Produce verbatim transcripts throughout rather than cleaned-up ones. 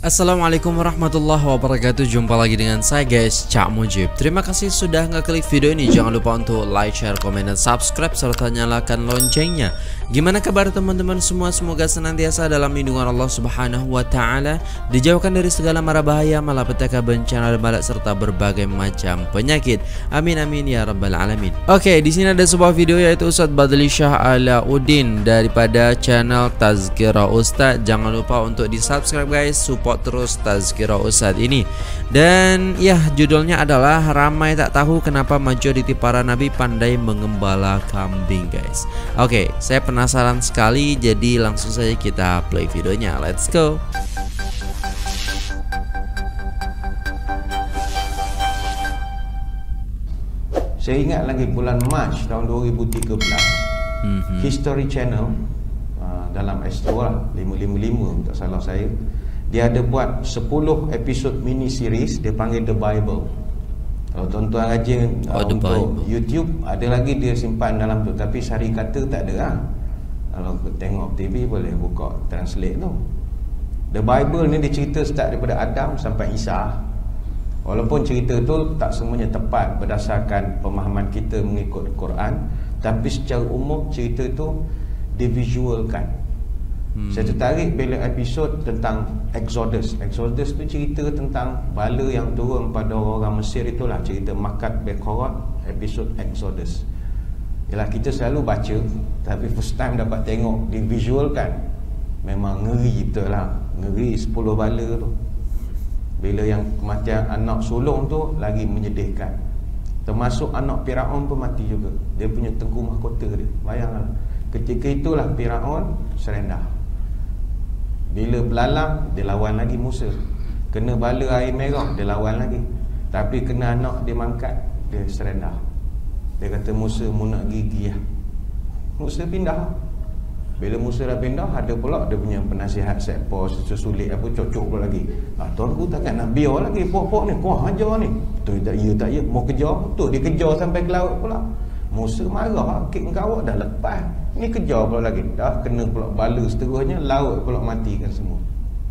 Assalamualaikum warahmatullahi wabarakatuh. Jumpa lagi dengan saya guys, Cak Mujib. Terima kasih sudah ngeklik video ini. Jangan lupa untuk like, share, komen, dan subscribe serta nyalakan loncengnya. Gimana kabar teman-teman semua? Semoga senantiasa dalam lindungan Allah Subhanahu wa taala, dijauhkan dari segala mara bahaya, malapetaka, bencana dan balak serta berbagai macam penyakit. Amin amin ya rabbal alamin. Oke, di sini ada sebuah video yaitu Ustadz Badli Shah Alauddin daripada channel Tazkirah Ustadz. Jangan lupa untuk di-subscribe guys, support terus Tazkirah Ustadz ini. Dan ya, judulnya adalah ramai tak tahu kenapa majoriti para nabi pandai mengembala kambing guys. Oke, saya penasaran sekali, jadi langsung saja kita play videonya. Let's go. Saya ingat lagi bulan Mac tahun dua ribu tiga belas, mm-hmm. History Channel uh, dalam Astro lah, lima lima lima tak salah saya, dia ada buat sepuluh episod mini series, dia panggil The Bible. Kalau tuan-tuan rajin uh, oh, untuk YouTube, ada lagi dia simpan dalam tu, tapi sari kata tak ada lah. Kalau tengok T V boleh buka translate tu. The Bible ni dia cerita start daripada Adam sampai Isa. Walaupun cerita tu tak semuanya tepat berdasarkan pemahaman kita mengikut Quran, tapi secara umum cerita tu divisualkan. Hmm. Saya tertarik bila episod tentang Exodus. Exodus tu cerita tentang bala yang turun pada orang Mesir, itulah cerita Makat Bekorot, episod Exodus. Yalah, kita selalu baca, tapi first time dapat tengok divisualkan, memang ngeri betul lah. Ngeri sepuluh bala tu. Bila yang kematian anak sulung tu lagi menyedihkan. Termasuk anak Firaun pun mati juga. Dia punya tengku mahkota dia. Bayanglah, ketika itulah Firaun surrender. Bila belalang, dia lawan lagi Musa. Kena bala air merah, dia lawan lagi. Tapi kena anak dia mangkat, dia surrender. Dia kata Musa mu nak gigi lah. Musa pindah. Bila Musa dah pindah, ada pula dia punya penasihat sekpor sesulit apa, cocok pula lagi. Ah, tuanku takkan nak biar lagi pok-pok ni, kau hajar ni. Tu tak ya tak ya, mau kejar. Tu dia kejar sampai ke laut pula. Musa marah, kek engkau dah lepas. Ni kejar pula lagi. Dah kena pula bala seterusnya, laut pula matikan semua.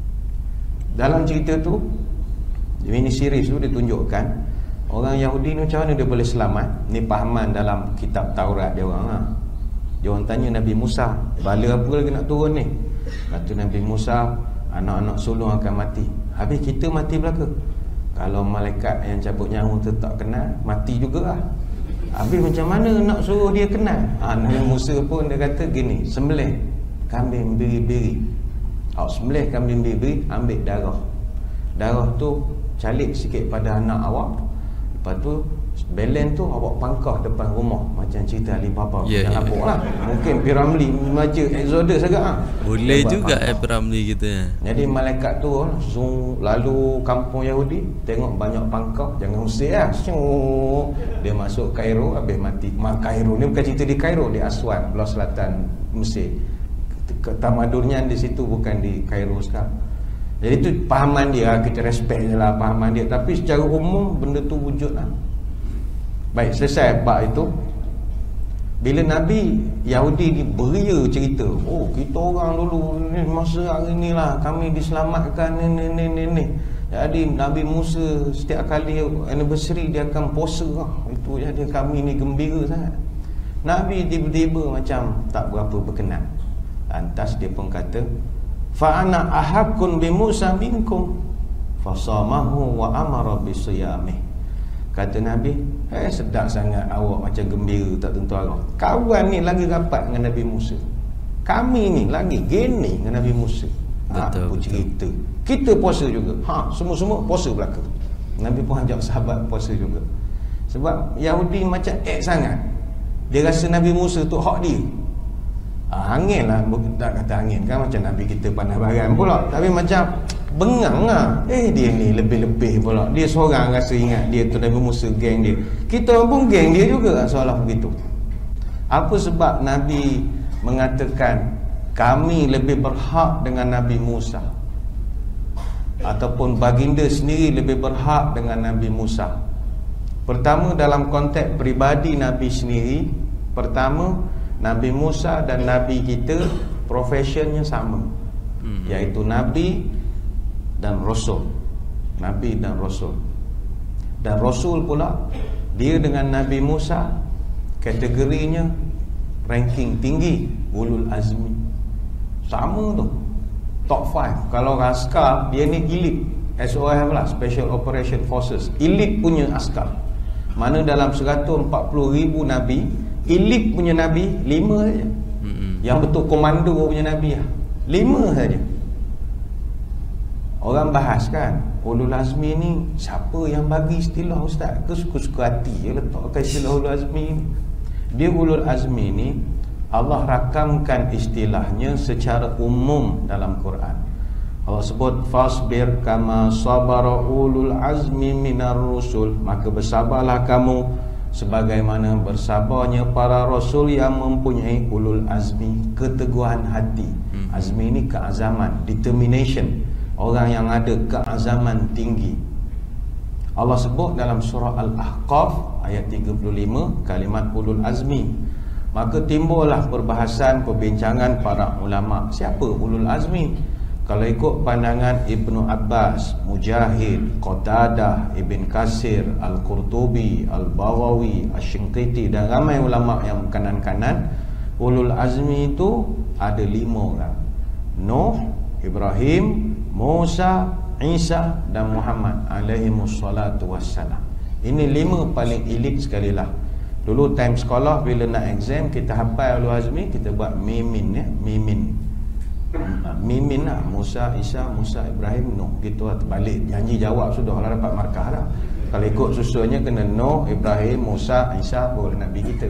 Dalam cerita tu, mini series tu ditunjukkan orang Yahudi ni macam mana dia boleh selamat. Ni pahaman dalam kitab Taurat dia orang lah. Dia orang tanya Nabi Musa, bala apa lagi nak turun ni? Kata Nabi Musa, anak-anak sulung akan mati. Habis kita mati belaka. Kalau malaikat yang cabut nyawa tu tak kenal, mati juga lah. Habis macam mana nak suruh dia kenal? Ha, Nabi Musa pun dia kata gini, sembelih kambing biri-biri. Oh, sembelih kambing biri-biri, ambil darah. Darah tu calik sikit pada anak awak. Lepas tu belen tu awak pangkah depan rumah, macam cerita Alibaba. Yeah, jangan yeah. lah. Mungkin Piramli baca Exodus agak ah. Boleh juga eh Piramli kita. Jadi malaikat tu zoom, lalu kampung Yahudi, tengok banyak pangkah, jangan usir lah. Dia masuk Kairo, habis mati. Mak Kairo ni bukan cerita di Kairo, di Aswan, belah selatan Mesir. Tamadunnya di situ, bukan di Kairo sekarang. Jadi tu pahaman dia, kita respect je lah pahaman dia. Tapi secara umum benda tu wujud lah. Baik, selesai bab itu. Bila Nabi Yahudi ni beria cerita, oh kita orang dulu ni masa hari ni lah kami diselamatkan ni ni ni ni ni. Jadi Nabi Musa setiap kali anniversary dia akan puasa lah. Itu jadi kami ni gembira sangat. Nabi tiba-tiba macam tak berapa berkenan. Lantas dia pun kata, fa ana ahaqqun bi Musa minkum fasamahu wa amara bisiyamih. Kata Nabi, eh sedap sangat awak macam gembira tak tentu arah. Kawan ni lagi rapat dengan Nabi Musa. Kami ni lagi gini dengan Nabi Musa. Betul, ha, betul. Cerita. Kita puasa juga. Ha, semua-semua puasa belaka. Nabi pun ajak sahabat puasa juga. Sebab Yahudi macam ek sangat. Dia rasa Nabi Musa tu hak dia. Ha, angin lah, tak kata angin kan, macam Nabi kita pandai baran pula. Tapi macam bengang lah. Eh dia ni lebih-lebih pula. Dia seorang rasa ingat dia tu Nabi Musa, geng dia. Kita pun geng dia juga seolah begitu. Apa sebab Nabi mengatakan kami lebih berhak dengan Nabi Musa, ataupun baginda sendiri lebih berhak dengan Nabi Musa? Pertama, dalam konteks peribadi Nabi sendiri. Pertama, Nabi Musa dan Nabi kita profesionnya sama, hmm. iaitu Nabi dan Rasul. Nabi dan Rasul. Dan Rasul pula, dia dengan Nabi Musa kategorinya ranking tinggi, ulul azmi. Sama tu, top lima. Kalau askar, dia ni elite, S O F lah, Special Operation Forces, elite punya askar. Mana dalam seratus empat puluh ribu Nabi, elite punya Nabi lima saja. Mm-hmm. Yang betul komando punya Nabi lah, lima saja. Orang bahas kan, ulul azmi ni siapa yang bagi istilah ustaz? Ke suka-suka hati je letakkan istilah ulul azmi ni. Dia ulul azmi ni Allah rakamkan istilahnya secara umum dalam Quran. Allah sebut fasbir kama sabara ulul azmi minar rusul, maka bersabarlah kamu sebagaimana bersabarnya para rasul yang mempunyai ulul azmi, keteguhan hati. Azmi ini keazaman, determination, orang yang ada keazaman tinggi. Allah sebut dalam surah Al-Ahqaf ayat tiga puluh lima kalimat ulul azmi. Maka timbullah perbahasan, perbincangan para ulama, siapa ulul azmi? Kalau ikut pandangan Ibnu Abbas, Mujahid, Qatadah, Ibn Kasir, Al-Qurtubi, Al-Baghawi, Asy-Shinqiti dan ramai ulama yang kanan-kanan, ulul azmi itu ada lima orang: Nuh, Ibrahim, Musa, Isa dan Muhammad alaihimus salatu wassalam. Ini lima paling elit sekali lah. Dulu time sekolah bila nak exam, kita hafal ulul azmi, kita buat mimin ya, mimin. Mimin lah, Musa, Isa, Musa, Ibrahim, Nuh, gitu lah. Balik janji jawab sudah lah, dapat markah dah. Kalau ikut susunnya kena Nuh, Ibrahim, Musa, Isa baru Nabi kita.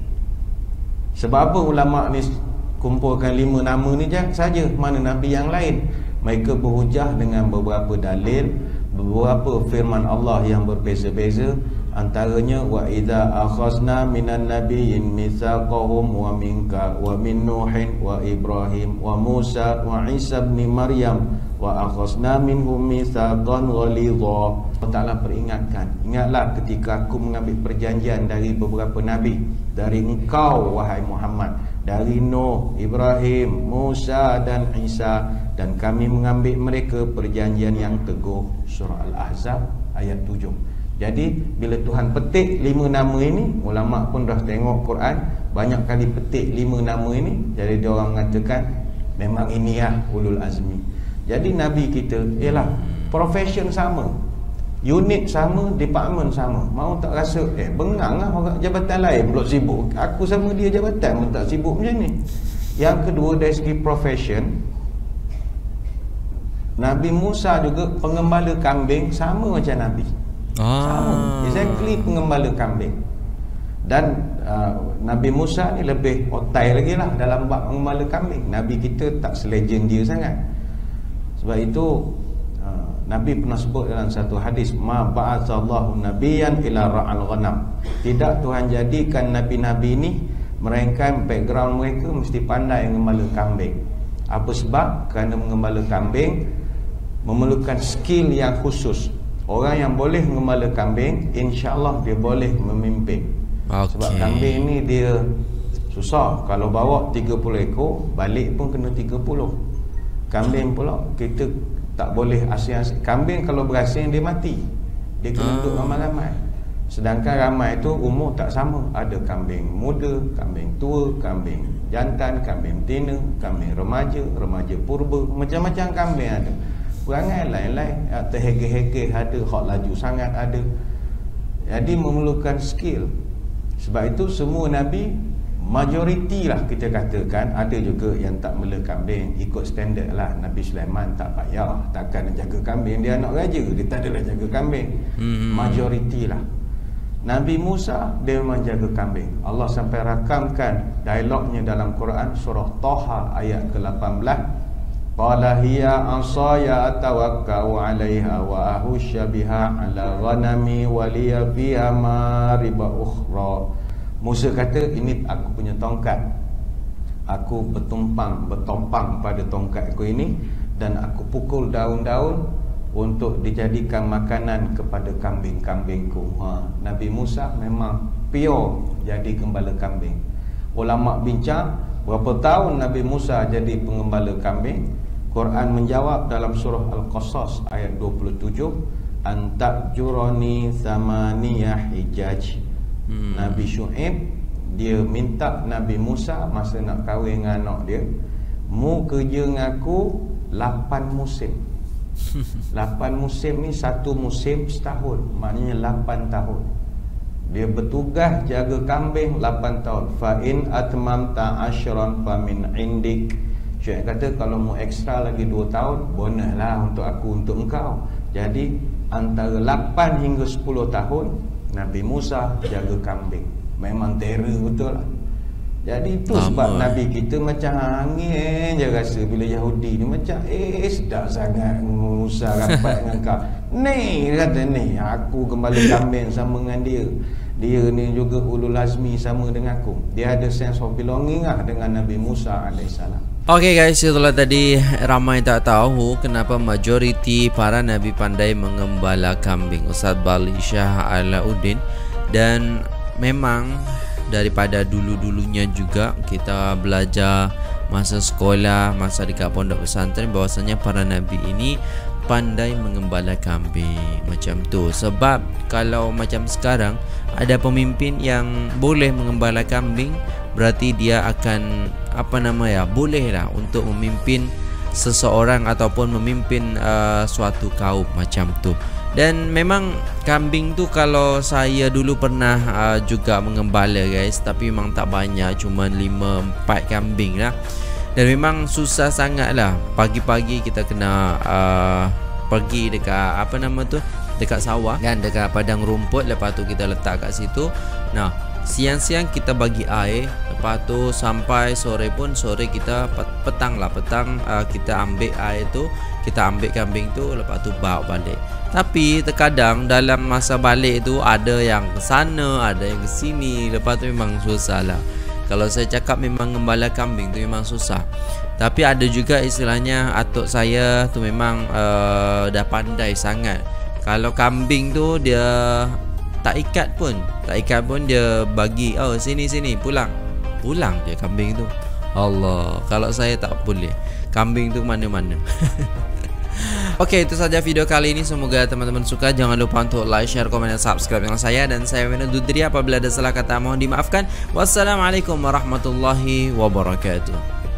Sebab apa ulama ni kumpulkan lima nama ni saja, mana Nabi yang lain? Mereka berhujah dengan beberapa dalil, beberapa firman Allah yang berbeza-beza. Antaranya wa idza akhazna minan nabiyyin mitsaqahum wa minka wa min nuhin wa ibrahim wa musa wa isa ibn maryam wa akhazna minhum mitsaqan ghalidha. Allah Taala peringatkan, ingatlah ketika aku mengambil perjanjian dari beberapa nabi, dari engkau wahai Muhammad, dari Nuh, Ibrahim, Musa dan Isa, dan kami mengambil mereka perjanjian yang teguh. Surah Al-Ahzab ayat tujuh. Jadi bila Tuhan petik lima nama ini, ulama pun dah tengok Quran, banyak kali petik lima nama ini, jadi dia orang mengatakan memang ini lah ulul azmi. Jadi Nabi kita ialah profession sama, unit sama, department sama. Mau tak rasa eh bengang lah orang jabatan lain pula sibuk, aku sama dia jabatan pun tak sibuk macam ni. Yang kedua, dari segi profession, Nabi Musa juga pengembala kambing sama macam Nabi. Ah. Sama, exactly pengembala kambing. Dan uh, Nabi Musa ni lebih otai lagi lah dalam bab pengembala kambing. Nabi kita tak selegend dia sangat. Sebab itu uh, Nabi pernah sebut dalam satu hadis, ma ba'atsallahu nabiyyan ila ra'al ghanam. Tidak Tuhan jadikan nabi-nabi ni melainkan background mereka mesti pandai mengembala kambing. Apa sebab? Kerana mengembala kambing memerlukan skill yang khusus. Orang yang boleh mengembala kambing, insya-Allah dia boleh memimpin. Okay. Sebab kambing ni dia susah. Kalau bawa tiga puluh ekor, balik pun kena tiga puluh. Kambing pula kita tak boleh asing-asing. Kambing kalau berasing dia mati, dia kena duduk ramai-ramai. Sedangkan ramai tu umur tak sama. Ada kambing muda, kambing tua, kambing jantan, kambing betina, kambing remaja, remaja purba, macam-macam kambing ada. Perangai lain-lain, terhege-hege ada, hak laju sangat ada. Jadi memerlukan skill. Sebab itu semua Nabi, majoriti lah kita katakan, ada juga yang tak mela kambing, ikut standard lah. Nabi Sulaiman tak payah, takkan jaga kambing, dia anak raja, dia tak adalah jaga kambing. hmm. Majoriti lah. Nabi Musa dia memang jaga kambing. Allah sampai rakamkan dialognya dalam Quran, surah Taha ayat ke lapan belas. Qala hiya asaya atawakkau 'alaiha wa ahusya biha 'ala ghanami wa liya fiha mariba ukhra. Musa kata, ini aku punya tongkat. Aku bertumpang, bertompang pada tongkat aku ini, dan aku pukul daun-daun untuk dijadikan makanan kepada kambing-kambingku. Ha, Nabi Musa memang pure jadi gembala kambing. Ulama bincang berapa tahun Nabi Musa jadi pengembala kambing. Quran menjawab dalam surah Al-Qasas ayat dua puluh tujuh, antakjurani thamaniyah hijaj. hmm. Nabi Syuaib dia minta Nabi Musa masa nak kahwin dengan anak dia, mu kerja dengan aku lapan musim. lapan musim ni satu musim setahun, maknanya lapan tahun. Dia bertugas jaga kambing lapan tahun. Fa in atmamta ashran fa min indik. Syekh kata kalau mau ekstra lagi dua tahun, bonus lah untuk aku, untuk engkau. Jadi antara lapan hingga sepuluh tahun Nabi Musa jaga kambing. Memang terror betul lah. Jadi itu Lama. sebab Nabi kita macam angin je rasa bila Yahudi ni macam eh sedap sangat Musa rapat dengan kau. Ni kata ni aku gembala kambing sama dengan dia. Dia ni juga ulul azmi sama dengan aku. Dia ada sense of belonging lah dengan Nabi Musa alaihissalam. Oke okay guys, itulah tadi ramai tak tahu kenapa majoriti para nabi pandai mengembala kambing. Ustaz Bali Shah Alauddin. Dan memang daripada dulu-dulunya juga kita belajar masa sekolah, masa dekat pondok pesantren, bahwasanya para nabi ini pandai mengembala kambing macam tu. Sebab kalau macam sekarang ada pemimpin yang boleh mengembala kambing, berarti dia akan apa nama ya, boleh lah untuk memimpin seseorang ataupun memimpin uh, suatu kaum macam tu. Dan memang kambing tu kalau saya dulu pernah uh, juga mengembala guys, tapi memang tak banyak, cuma lima empat kambing lah. Dan memang susah sangat lah. Pagi-pagi kita kena uh, pergi dekat apa nama tu, dekat sawah kan, dekat padang rumput. Lepas tu kita letak kat situ. Nah, siang-siang kita bagi air. Lepas tu sampai sore pun, sore kita petang lah, petang uh, kita ambil air tu, kita ambil kambing tu, lepas tu bawa balik. Tapi terkadang dalam masa balik tu ada yang ke sana, ada yang ke sini. Lepas tu memang susah lah. Kalau saya cakap memang gembala kambing tu memang susah. Tapi ada juga istilahnya atuk saya tu memang uh, dah pandai sangat. Kalau kambing tu dia tak ikat pun, tak ikat pun dia bagi, oh sini sini pulang, pulang dia kambing tu. Allah, kalau saya tak boleh, kambing tu mana-mana. Oke, itu saja video kali ini. Semoga teman-teman suka. Jangan lupa untuk like, share, komen, dan subscribe dengan saya. Dan saya undur diri. Apabila ada salah kata mohon dimaafkan. Wassalamualaikum warahmatullahi wabarakatuh.